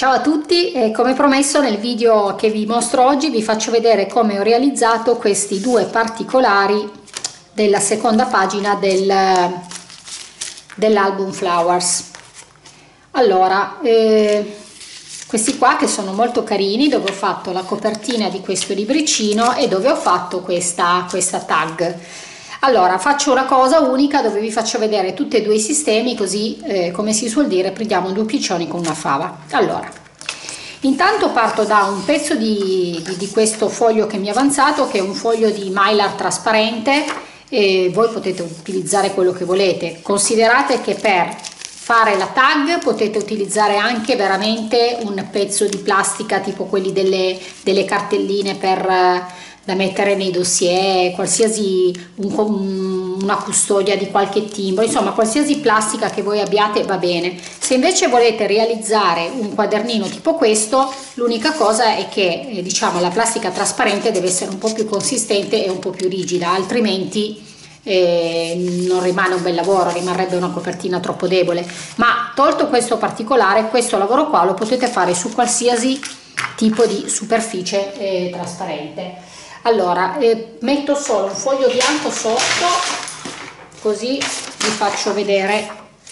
Ciao a tutti, e come promesso nel video che vi mostro oggi vi faccio vedere come ho realizzato questi due particolari della seconda pagina dell'album Flowers. Allora, questi qua che sono molto carini, dove ho fatto la copertina di questo libricino e dove ho fatto questa tag. Allora, faccio una cosa unica dove vi faccio vedere tutti e due i sistemi, così come si suol dire prendiamo due piccioni con una fava. Allora, intanto parto da un pezzo di questo foglio che mi è avanzato, che è un foglio di mylar trasparente, e voi potete utilizzare quello che volete. Considerate che per fare la tag potete utilizzare anche veramente un pezzo di plastica tipo quelli delle cartelline da mettere nei dossier, qualsiasi una custodia di qualche timbro, insomma qualsiasi plastica che voi abbiate va bene. Se invece volete realizzare un quadernino tipo questo, l'unica cosa è che diciamo la plastica trasparente deve essere un po' più consistente e un po' più rigida, altrimenti non rimane un bel lavoro, rimarrebbe una copertina troppo debole. Ma tolto questo particolare, questo lavoro qua lo potete fare su qualsiasi tipo di superficie trasparente. Allora, metto solo un foglio bianco sotto, così vi faccio vedere,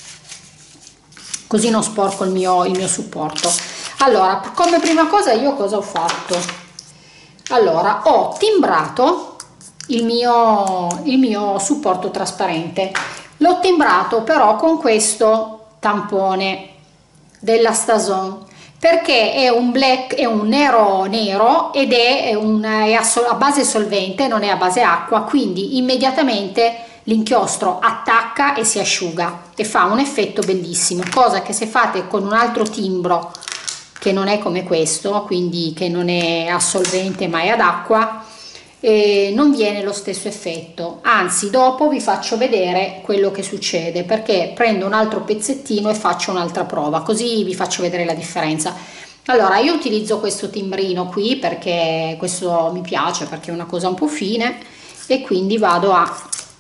così non sporco il mio supporto. Allora, come prima cosa io cosa ho fatto? Allora, ho timbrato il mio supporto trasparente. L'ho timbrato però con questo tampone della Stason, perché è un black, è un nero ed è a base solvente, non è a base acqua, quindi immediatamente l'inchiostro attacca e si asciuga e fa un effetto bellissimo, cosa che se fate con un altro timbro che non è come questo, quindi che non è a solvente ma è ad acqua, non viene lo stesso effetto. Anzi, dopo vi faccio vedere quello che succede, perché prendo un altro pezzettino e faccio un'altra prova, così vi faccio vedere la differenza. Allora, io utilizzo questo timbrino qui perché questo mi piace, perché è una cosa un po' fine, e quindi vado a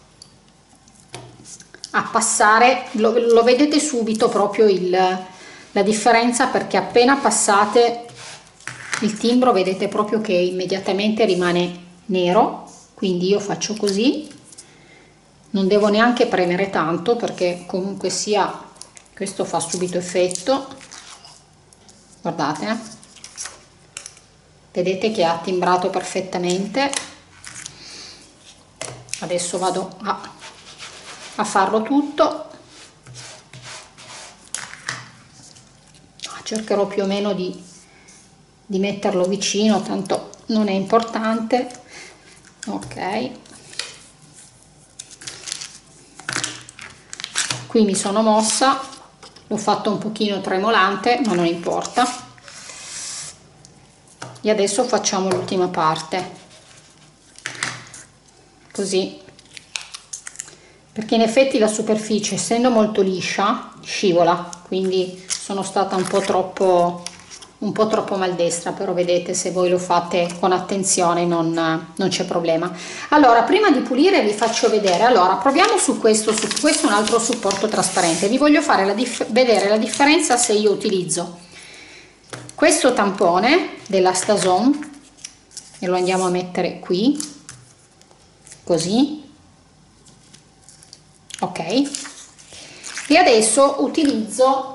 passare, lo vedete subito proprio la differenza, perché appena passate il timbro vedete proprio che immediatamente rimane nero. Quindi io faccio così, non devo neanche premere tanto perché comunque sia questo fa subito effetto. Guardate, vedete che ha timbrato perfettamente. Adesso vado a farlo tutto, cercherò più o meno di metterlo vicino, tanto non è importante. Ok, qui mi sono mossa, l'ho fatto un pochino tremolante ma non importa. E adesso facciamo l'ultima parte così, perché in effetti la superficie, essendo molto liscia, scivola, quindi sono stata un po' troppo maldestra, però vedete, se voi lo fate con attenzione non c'è problema. Allora, prima di pulire vi faccio vedere. Allora, proviamo su questo è un altro supporto trasparente. Vi voglio fare vedere la differenza se io utilizzo questo tampone della Stason e lo andiamo a mettere qui, così, ok, e adesso utilizzo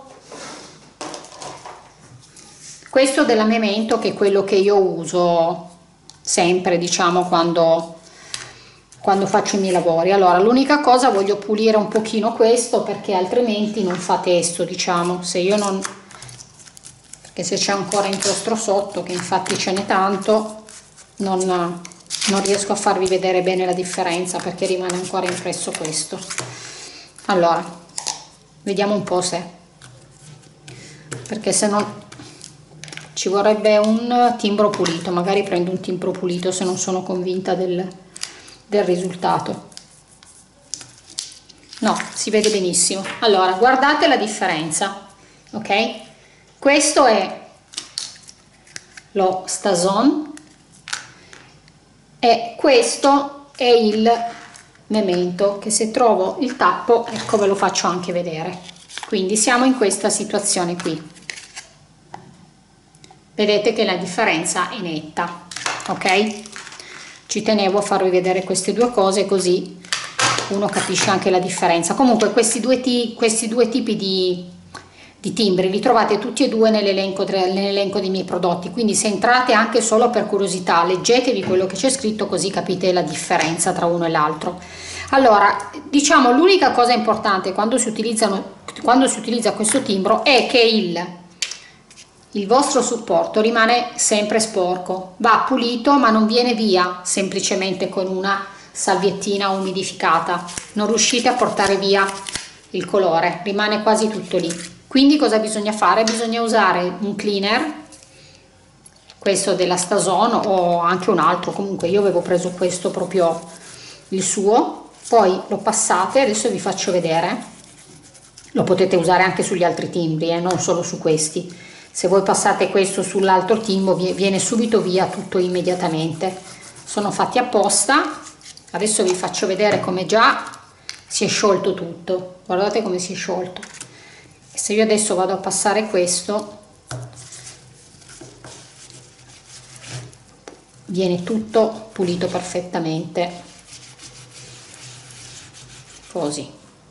questo della Memento, che è quello che io uso sempre, diciamo, quando faccio i miei lavori. Allora, l'unica cosa, voglio pulire un pochino questo, perché altrimenti non fa testo, diciamo, se io non, perché se c'è ancora inchiostro sotto, che infatti ce n'è tanto, non riesco a farvi vedere bene la differenza, perché rimane ancora impresso questo. Allora, vediamo un po' perché se no ci vorrebbe un timbro pulito, magari prendo un timbro pulito se non sono convinta del risultato. No, si vede benissimo. Allora, guardate la differenza, ok? Questo è lo Stason e questo è il Memento, che se trovo il tappo, ecco, ve lo faccio anche vedere. Quindi siamo in questa situazione qui. vedete che la differenza è netta, ok? Ci tenevo a farvi vedere queste due cose così uno capisce anche la differenza. Comunque questi due tipi di timbri li trovate tutti e due nell'elenco dei miei prodotti, quindi se entrate anche solo per curiosità leggetevi quello che c'è scritto, così capite la differenza tra uno e l'altro. Allora, diciamo, l'unica cosa importante quando si utilizza questo timbro è che il vostro supporto rimane sempre sporco, va pulito ma non viene via semplicemente con una salviettina umidificata, non riuscite a portare via il colore, rimane quasi tutto lì. Quindi cosa bisogna fare? Bisogna usare un cleaner, questo della Stason o anche un altro, comunque io avevo preso questo proprio il suo, poi lo passate, adesso vi faccio vedere, lo potete usare anche sugli altri timbri, non solo su questi. Se voi passate questo sull'altro timbro viene subito via tutto immediatamente, sono fatti apposta. Adesso vi faccio vedere come già si è sciolto tutto, guardate come si è sciolto. E se io adesso vado a passare questo, viene tutto pulito perfettamente, così.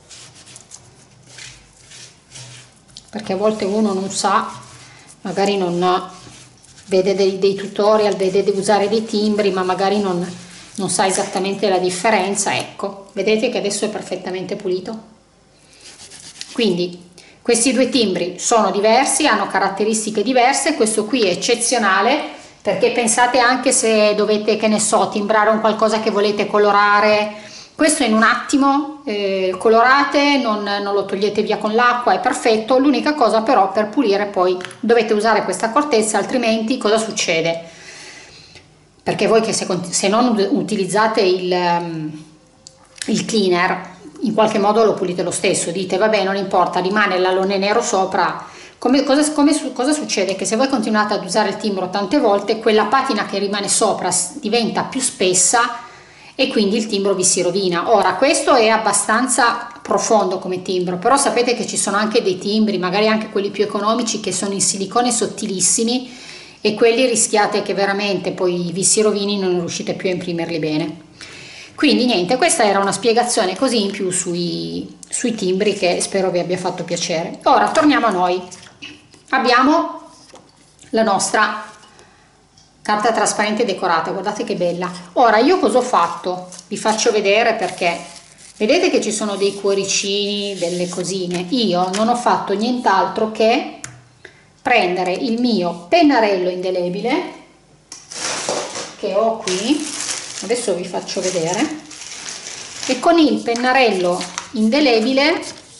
Perché a volte uno non sa, magari non vede dei tutorial, vede di usare dei timbri, ma magari non sa esattamente la differenza. Ecco, vedete che adesso è perfettamente pulito. Quindi questi due timbri sono diversi, hanno caratteristiche diverse. Questo qui è eccezionale perché pensate anche se dovete, che ne so, timbrare un qualcosa che volete colorare, questo in un attimo colorate, non lo togliete via con l'acqua, è perfetto. L'unica cosa però, per pulire poi dovete usare questa accortezza, altrimenti cosa succede? Perché voi che se non utilizzate il cleaner, in qualche modo lo pulite lo stesso, dite vabbè non importa, rimane l'alone nero sopra. Cosa succede? Che se voi continuate ad usare il timbro tante volte, quella patina che rimane sopra diventa più spessa e quindi il timbro vi si rovina. Ora, questo è abbastanza profondo come timbro, però sapete che ci sono anche dei timbri, magari anche quelli più economici, che sono in silicone sottilissimi, e quelli rischiate che veramente poi vi si rovini e non riuscite più a imprimerli bene. Quindi niente, questa era una spiegazione così in più sui timbri, che spero vi abbia fatto piacere. Ora torniamo a noi. Abbiamo la nostra carta trasparente decorata, guardate che bella. Ora io cosa ho fatto? Vi faccio vedere, perché vedete che ci sono dei cuoricini, delle cosine. Io non ho fatto nient'altro che prendere il mio pennarello indelebile che ho qui, adesso vi faccio vedere, e con il pennarello indelebile,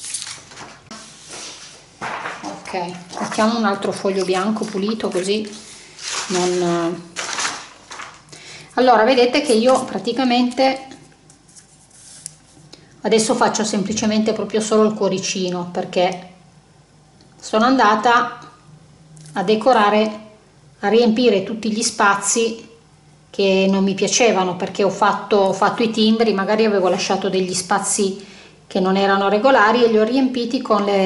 ok, mettiamo un altro foglio bianco pulito così non... Allora vedete che io praticamente adesso faccio semplicemente proprio solo il cuoricino, perché sono andata a decorare, a riempire tutti gli spazi che non mi piacevano, perché ho fatto i timbri, magari avevo lasciato degli spazi che non erano regolari e li ho riempiti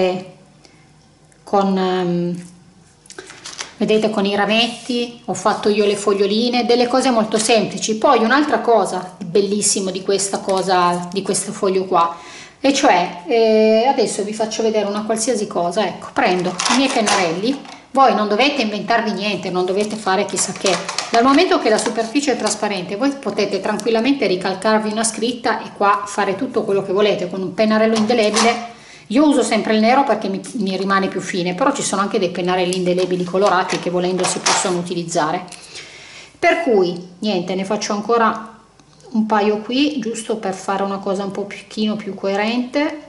vedete, con i rametti. Ho fatto io le foglioline, delle cose molto semplici. Poi un'altra cosa bellissima di questo foglio qua, e cioè adesso vi faccio vedere una qualsiasi cosa. Ecco, prendo i miei pennarelli, voi non dovete inventarvi niente, non dovete fare chissà che, dal momento che la superficie è trasparente voi potete tranquillamente ricalcarvi una scritta e qua fare tutto quello che volete con un pennarello indelebile. Io uso sempre il nero perché mi rimane più fine, però ci sono anche dei pennarelli indelebili colorati che volendo si possono utilizzare, per cui niente, ne faccio ancora un paio qui giusto per fare una cosa un pochino più coerente.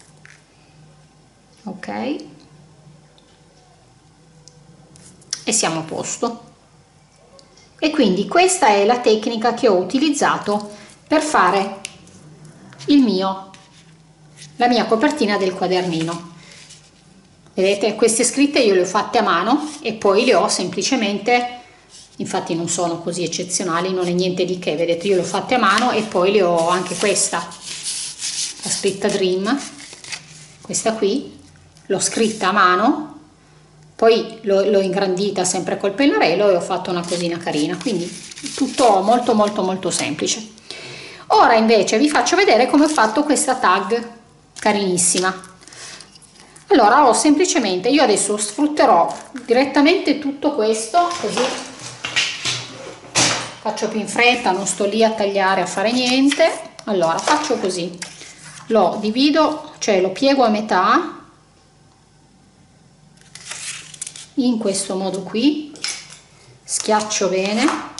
Ok, e siamo a posto. E quindi questa è la tecnica che ho utilizzato per fare la mia copertina del quadernino. Vedete, queste scritte io le ho fatte a mano e poi le ho semplicemente, infatti non sono così eccezionali, non è niente di che, vedete, io le ho fatte a mano e poi le ho anche questa, la scritta Dream, questa qui l'ho scritta a mano poi l'ho ingrandita sempre col pennarello e ho fatto una cosina carina, quindi tutto molto molto molto semplice. Ora invece vi faccio vedere come ho fatto questa tag carinissima. Allora, semplicemente, io adesso sfrutterò direttamente tutto questo, così faccio più in fretta, non sto lì a tagliare, a fare niente. Allora, faccio così, lo divido, cioè lo piego a metà, in questo modo qui, schiaccio bene,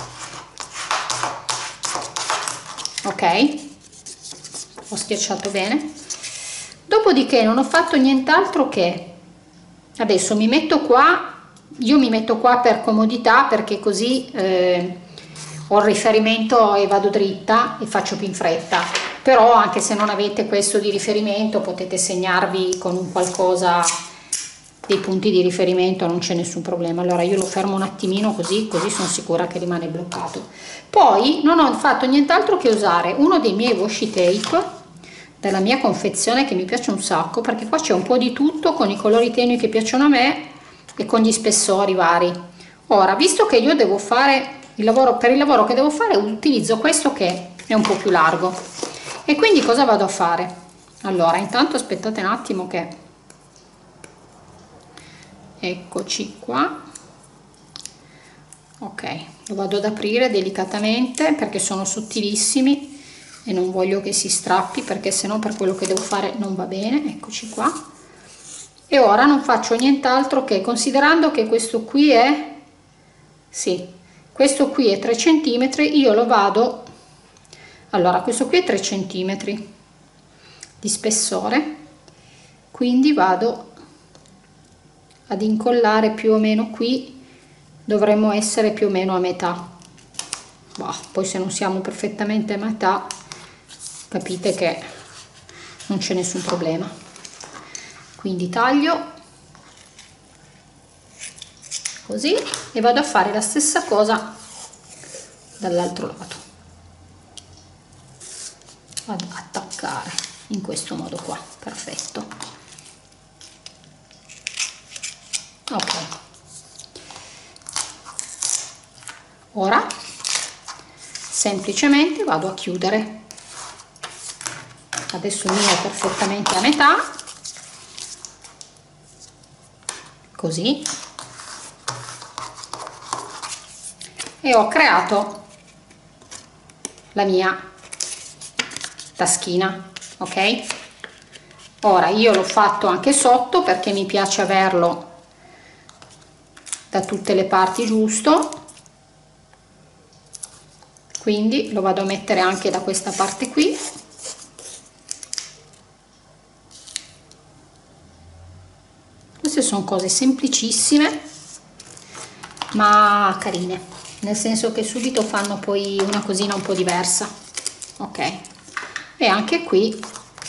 ok, ho schiacciato bene. Dopodiché non ho fatto nient'altro che adesso mi metto qua, io mi metto qua per comodità, perché così ho il riferimento e vado dritta e faccio più in fretta. Però anche se non avete questo di riferimento potete segnarvi con un qualcosa dei punti di riferimento, non c'è nessun problema. Allora io lo fermo un attimino così sono sicura che rimane bloccato. Poi non ho fatto nient'altro che usare uno dei miei washi tape della mia confezione, che mi piace un sacco, perché qua c'è un po' di tutto, con i colori tenui che piacciono a me e con gli spessori vari. Ora, visto che io devo fare il lavoro, per il lavoro che devo fare utilizzo questo che è un po' più largo, e quindi cosa vado a fare? Allora, intanto aspettate un attimo che eccoci qua, ok, lo vado ad aprire delicatamente perché sono sottilissimi e non voglio che si strappi, perché sennò per quello che devo fare non va bene. Eccoci qua. E ora non faccio nient'altro che, considerando che questo qui è, sì, questo qui è 3 cm, io lo vado, allora questo qui è 3 cm di spessore, quindi vado ad incollare più o meno qui, dovremmo essere più o meno a metà. Poi se non siamo perfettamente a metà, capite che non c'è nessun problema. Quindi taglio così e vado a fare la stessa cosa dall'altro lato, vado ad attaccare in questo modo qua. Perfetto, ok. Ora semplicemente vado a chiudere. Adesso il mio è perfettamente a metà, così, e ho creato la mia taschina, ok? Ora io l'ho fatto anche sotto perché mi piace averlo da tutte le parti giusto, quindi lo vado a mettere anche da questa parte qui. Queste sono cose semplicissime ma carine, nel senso che subito fanno poi una cosina un po' diversa, ok? E anche qui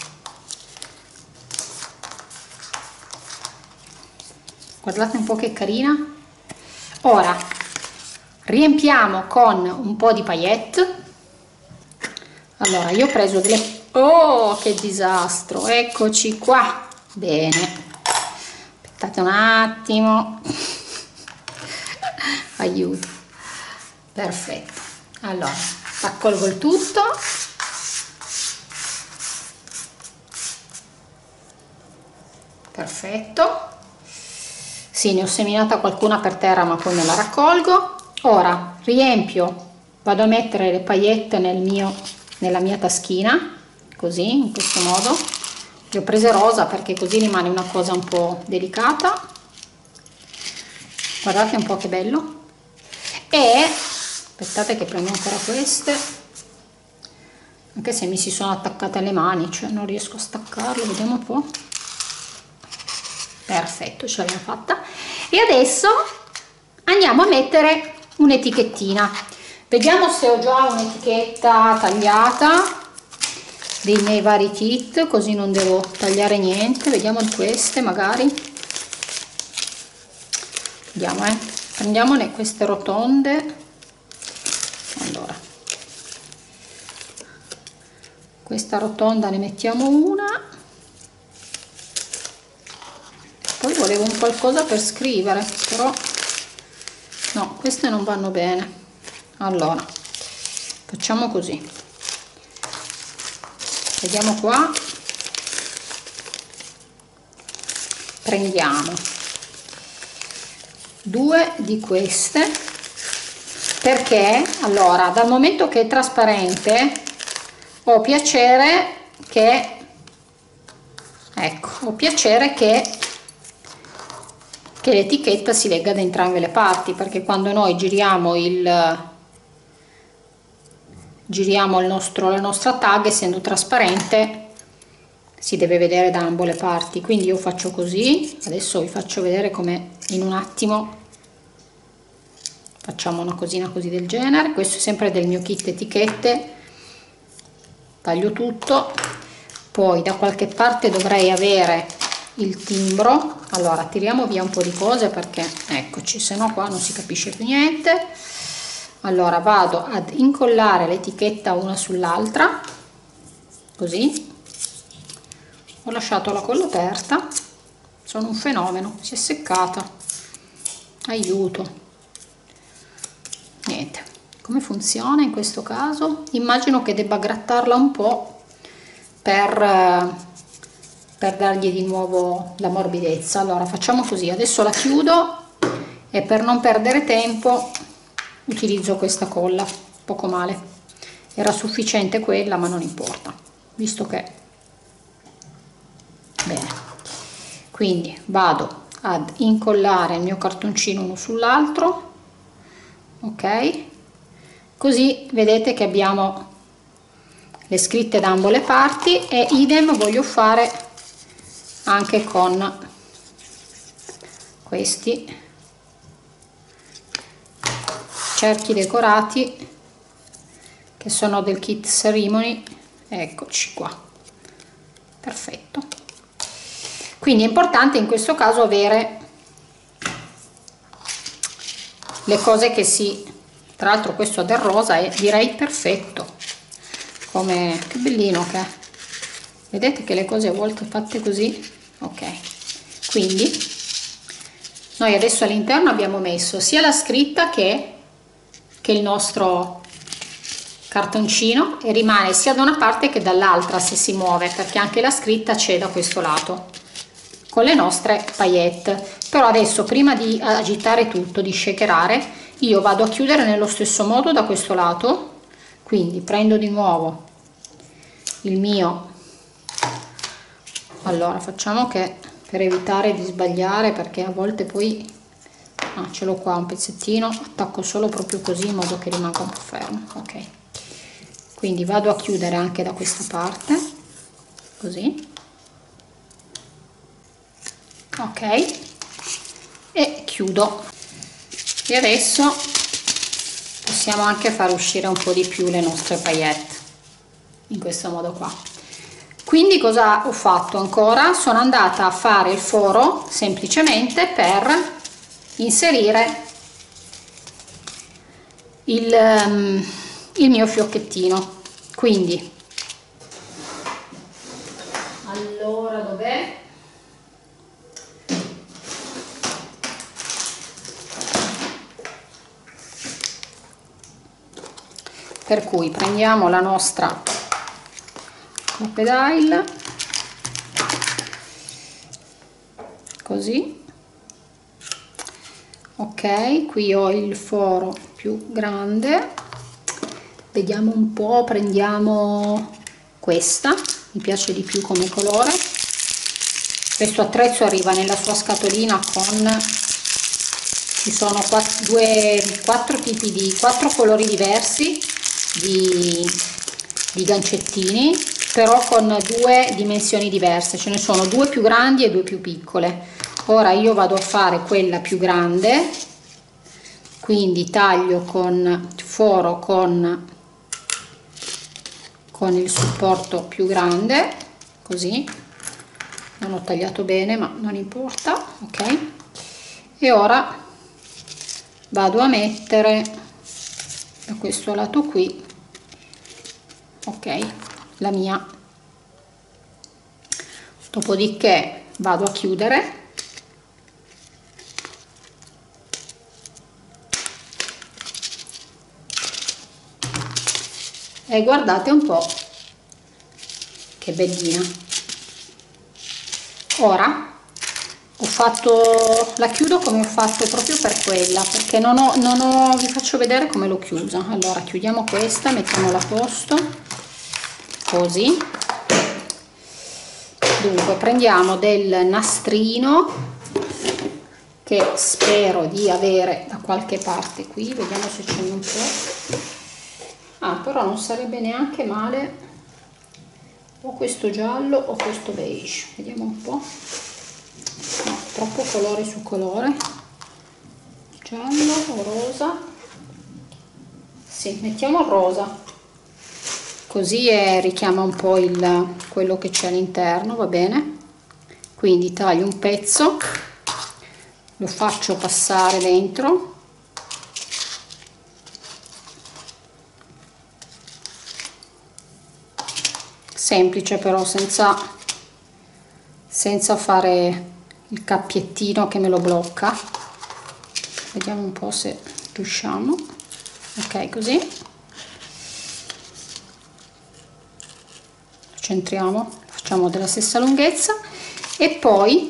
guardate un po' che carina. Ora riempiamo con un po' di paillette. Allora io ho preso delle, oh che disastro, eccoci qua, bene, aspettate un attimo, aiuto, perfetto. Allora raccolgo il tutto, perfetto. Sì, ne ho seminata qualcuna per terra ma poi me la raccolgo. Ora riempio, vado a mettere le paillette nella mia taschina, così, in questo modo. Le ho prese rosa perché così rimane una cosa un po' delicata. Guardate un po' che bello. E aspettate che prendo ancora queste, anche se mi si sono attaccate alle mani, cioè non riesco a staccarlo, vediamo un po'. Perfetto, ce l'abbiamo fatta. E adesso andiamo a mettere un'etichettina. Vediamo se ho già un'etichetta tagliata dei miei vari kit, così non devo tagliare niente. Vediamo di queste magari. Vediamo, prendiamone queste rotonde. Allora, questa rotonda ne mettiamo una. Poi volevo un qualcosa per scrivere, però no, queste non vanno bene. Allora facciamo così, vediamo qua, prendiamo due di queste, perché allora dal momento che è trasparente ho piacere che, ecco, ho piacere che l'etichetta si legga da entrambe le parti, perché quando noi giriamo la nostra tag, essendo trasparente, si deve vedere da ambo le parti. Quindi io faccio così, adesso vi faccio vedere come in un attimo facciamo una cosina così del genere. Questo è sempre del mio kit etichette, taglio tutto, poi da qualche parte dovrei avere il timbro. Allora tiriamo via un po' di cose, perché eccoci, se no qua non si capisce più niente. Allora vado ad incollare l'etichetta una sull'altra, così. Ho lasciato la colla aperta, sono un fenomeno, si è seccata, aiuto. Niente, come funziona in questo caso? Immagino che debba grattarla un po' per dargli di nuovo la morbidezza. Allora facciamo così, adesso la chiudo e per non perdere tempo utilizzo questa colla, poco male, era sufficiente quella ma non importa, visto che bene. Quindi vado ad incollare il mio cartoncino uno sull'altro, ok, così vedete che abbiamo le scritte da ambo le parti, e idem voglio fare anche con questi cerchi decorati che sono del kit Ceremony. Eccoci qua, perfetto. Quindi è importante in questo caso avere le cose che si, tra l'altro questo del rosa è direi perfetto, come, che bellino che è. Vedete che le cose a volte fatte così, ok. Quindi noi adesso all'interno abbiamo messo sia la scritta che il nostro cartoncino, e rimane sia da una parte che dall'altra se si muove, perché anche la scritta c'è da questo lato con le nostre paillette. Però adesso, prima di agitare tutto, di shakerare, io vado a chiudere nello stesso modo da questo lato. Quindi prendo di nuovo il mio, allora facciamo che, per evitare di sbagliare, perché a volte poi ce l'ho qua un pezzettino, attacco solo proprio così in modo che rimanga un po' fermo, ok. Quindi vado a chiudere anche da questa parte, così, ok, e chiudo. E adesso possiamo anche far uscire un po' di più le nostre paillette in questo modo qua. Quindi cosa ho fatto ancora? Sono andata a fare il foro semplicemente per inserire il mio fiocchettino. Quindi allora dov'è? Per cui prendiamo la nostra Crocodile, così, ok. Qui ho il foro più grande, vediamo un po', prendiamo questa, mi piace di più come colore. Questo attrezzo arriva nella sua scatolina con, ci sono quattro colori diversi di gancettini, però con due dimensioni diverse, ce ne sono due più grandi e due più piccole. Ora io vado a fare quella più grande, quindi taglio con foro con il supporto più grande, così. Non ho tagliato bene ma non importa, ok. E ora vado a mettere da questo lato qui, ok, la mia, dopodiché vado a chiudere e guardate un po' che bellina. Ora ho fatto, la chiudo come ho fatto proprio per quella, perché vi faccio vedere come l'ho chiusa. Allora chiudiamo questa, mettiamola a posto così. Dunque prendiamo del nastrino che spero di avere da qualche parte qui, vediamo se c'è un po'. Però non sarebbe neanche male o questo giallo o questo beige, vediamo un po'. No, troppo colore su colore, giallo o rosa. Sì, mettiamo il rosa, così richiama un po' quello che c'è all'interno, va bene. Quindi taglio un pezzo, lo faccio passare dentro, semplice però, senza fare il cappiettino che me lo blocca. Vediamo un po' se riusciamo. Ok, così centriamo, facciamo della stessa lunghezza e poi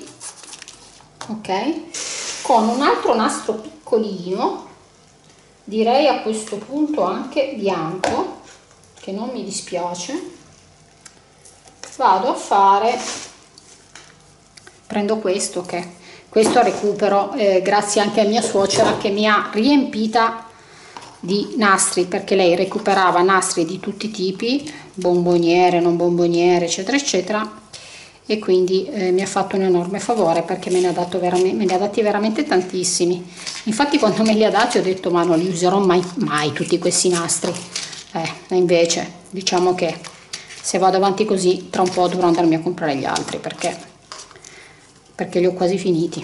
ok, con un altro nastro piccolino, direi a questo punto anche bianco, che non mi dispiace, vado a fare, prendo questo, che questo recupero grazie anche a mia suocera che mi ha riempita di nastri, perché lei recuperava nastri di tutti i tipi, bomboniere, non bomboniere, eccetera eccetera, e quindi mi ha fatto un enorme favore, perché me ne ha dati veramente tantissimi. Infatti quando me li ha dati ho detto ma non li userò mai tutti questi nastri, e invece diciamo che se vado avanti così tra un po' dovrò andarmi a comprare gli altri, perché li ho quasi finiti.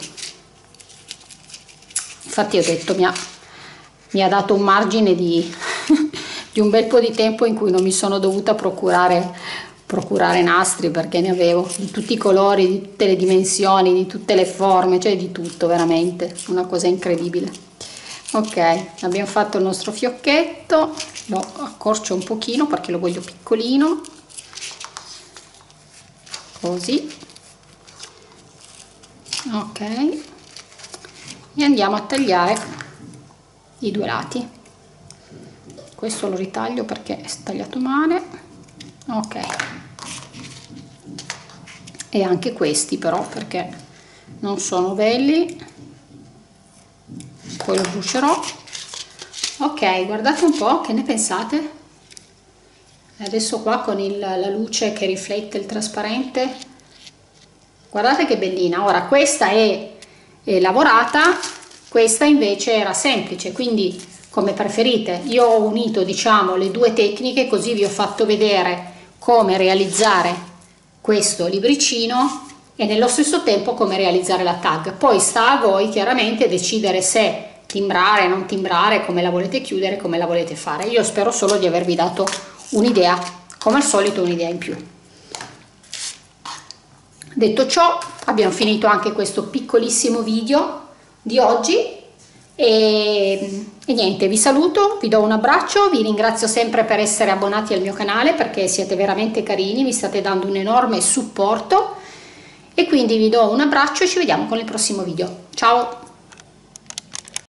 Infatti ho detto mi ha dato un margine di un bel po' di tempo in cui non mi sono dovuta procurare nastri, perché ne avevo di tutti i colori, di tutte le dimensioni, di tutte le forme, cioè di tutto, veramente una cosa incredibile. Ok, abbiamo fatto il nostro fiocchetto, lo accorcio un pochino perché lo voglio piccolino, così, ok, e andiamo a tagliare i due lati. Questo lo ritaglio perché è tagliato male, ok, e anche questi però perché non sono belli, poi lo brucerò. Ok, guardate un po', che ne pensate? Adesso qua con la luce che riflette il trasparente, guardate che bellina. Ora questa è lavorata, questa invece era semplice, quindi come preferite. Io ho unito, diciamo, le due tecniche, così vi ho fatto vedere come realizzare questo libricino e nello stesso tempo come realizzare la tag. Poi sta a voi chiaramente decidere se timbrare, non timbrare, come la volete chiudere, come la volete fare. Io spero solo di avervi dato un'idea, come al solito un'idea in più. Detto ciò, abbiamo finito anche questo piccolissimo video di oggi e niente, vi saluto, vi do un abbraccio, vi ringrazio sempre per essere abbonati al mio canale, perché siete veramente carini, mi state dando un enorme supporto, e quindi vi do un abbraccio e ci vediamo con il prossimo video. Ciao!